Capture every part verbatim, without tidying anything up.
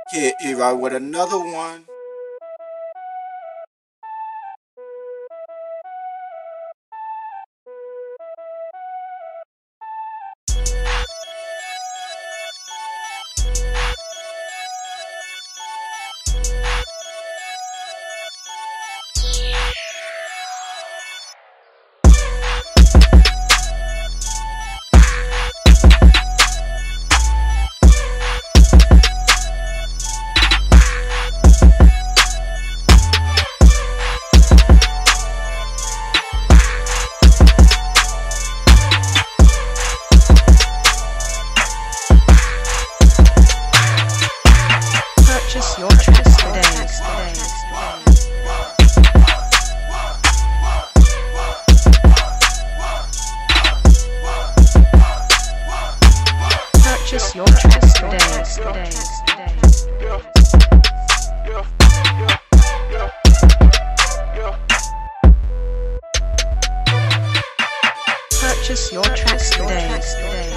Hit Eli with another one. Purchase your tracks today. Purchase your tracks today. Purchase your tracks today.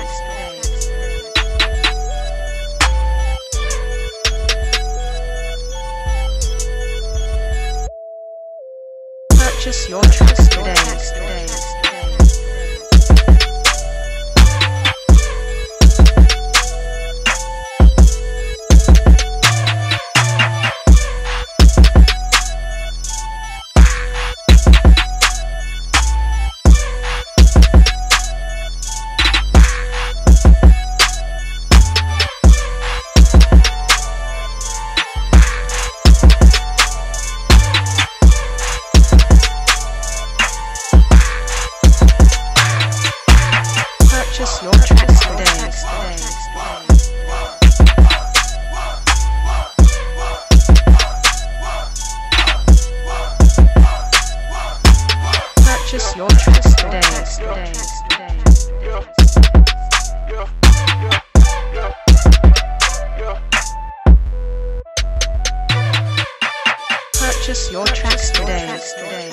Purchase your tracks today. Purchase your tracks today. Purchase your tracks today. Purchase your tracks today.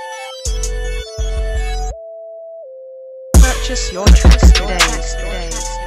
Purchase your tracks today.